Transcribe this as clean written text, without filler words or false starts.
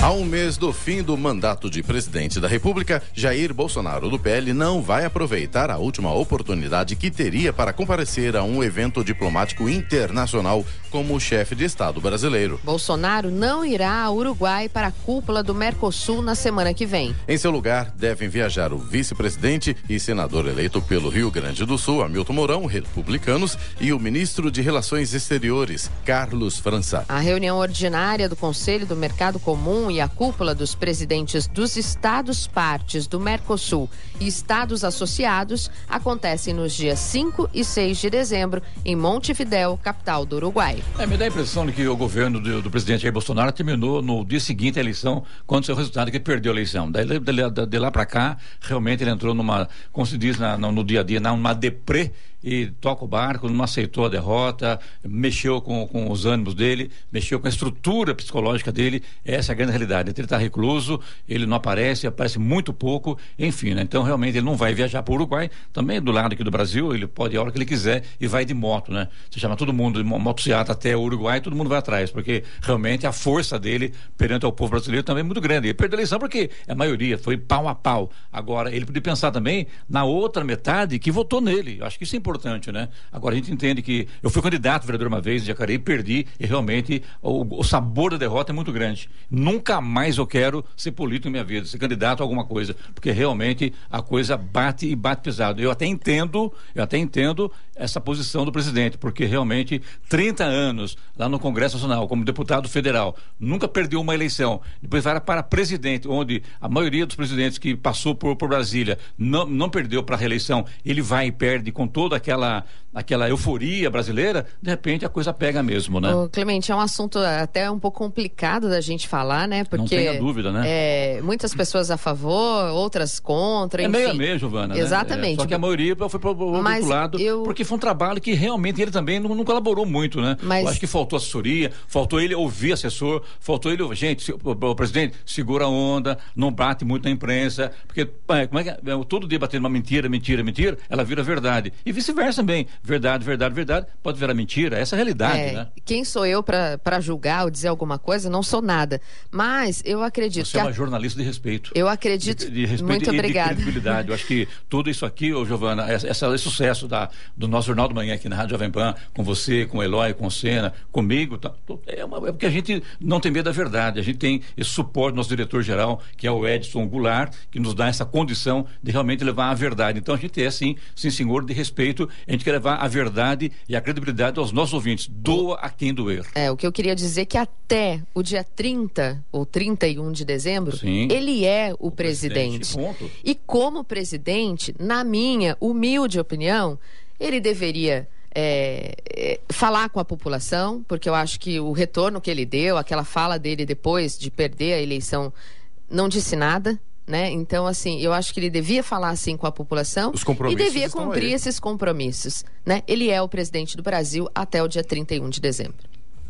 A um mês do fim do mandato de presidente da República, Jair Bolsonaro, do PL, não vai aproveitar a última oportunidade que teria para comparecer a um evento diplomático internacional como chefe de Estado brasileiro. Bolsonaro não irá ao Uruguai para a cúpula do Mercosul na semana que vem. Em seu lugar, devem viajar o vice-presidente e senador eleito pelo Rio Grande do Sul, Hamilton Mourão, republicanos, e o ministro de Relações Exteriores, Carlos França. A reunião ordinária do Conselho do Mercado Comum e a cúpula dos presidentes dos estados partes do Mercosul e estados associados acontecem nos dias 5 e 6 de dezembro em Montevidéu, capital do Uruguai. Me dá a impressão de que o governo do presidente Jair Bolsonaro terminou no dia seguinte à eleição, quando saiu o resultado que ele perdeu a eleição. De lá para cá, realmente ele entrou numa, como se diz no dia a dia, numa deprê, e toca o barco, não aceitou a derrota, mexeu com os ânimos dele, mexeu com a estrutura psicológica dele. Essa é a grande realidade. Ele está recluso, ele não aparece muito pouco, enfim, né? Então realmente ele não vai viajar para o Uruguai, também do lado aqui do Brasil, ele pode ir a hora que ele quiser e vai de moto, né? Você chama todo mundo de motocicleta até o Uruguai, todo mundo vai atrás, porque realmente a força dele perante ao povo brasileiro também é muito grande. Ele perdeu a eleição porque a maioria foi pau a pau. Agora, ele podia pensar também na outra metade que votou nele. Eu acho que isso é importante, né? Agora a gente entende que eu fui candidato vereador uma vez em Jacareí, perdi, e realmente o sabor da derrota é muito grande. Nunca mais eu quero ser político na minha vida, ser candidato a alguma coisa, porque realmente a coisa bate e bate pesado. Eu até entendo essa posição do presidente, porque realmente 30 anos lá no Congresso Nacional como deputado federal, nunca perdeu uma eleição, depois vai para presidente, onde a maioria dos presidentes que passou por Brasília não perdeu para a reeleição, ele vai e perde com toda aquela euforia brasileira, de repente a coisa pega mesmo, né? Ô, Clemente, é um assunto até um pouco complicado da gente falar, né? Porque, não tenha dúvida, né? Muitas pessoas a favor, outras contra, enfim. Meio a meio, Giovana, exatamente. Né? Só que a maioria foi para o outro lado, porque foi um trabalho que realmente ele também não colaborou muito, né? Eu acho que faltou assessoria, faltou ele ouvir assessor, faltou ele, gente, o presidente, segura a onda, não bate muito na imprensa, porque como é que todo dia batendo uma mentira, ela vira verdade. E vice-versa também. Verdade, pode virar mentira. Essa é a realidade, né? Quem sou eu para julgar ou dizer alguma coisa? Não sou nada. Mas eu acredito Você é uma jornalista de respeito. Eu acredito. De respeito muito obrigada. De credibilidade. Eu acho que tudo isso aqui, Giovana, esse sucesso do nosso Jornal do Manhã aqui na Rádio Jovem Pan, com você, com o Eloy, com o Sena, comigo, é porque a gente não tem medo da verdade. A gente tem esse suporte do nosso diretor-geral, que é o Edson Goulart, que nos dá essa condição de realmente levar a verdade. Então a gente é, sim senhor, de respeito. A gente quer levar a verdade e a credibilidade aos nossos ouvintes. Doa a quem doer. O que eu queria dizer é que até o dia 30 ou 31 de dezembro, sim, ele é o presidente. Ponto. E como presidente, na minha humilde opinião, ele deveria falar com a população, porque eu acho que o retorno que ele deu, aquela fala dele depois de perder a eleição, não disse nada, né? Então, assim, eu acho que ele devia falar assim com a população e devia cumprir esses compromissos, né? Ele é o presidente do Brasil até o dia 31 de dezembro.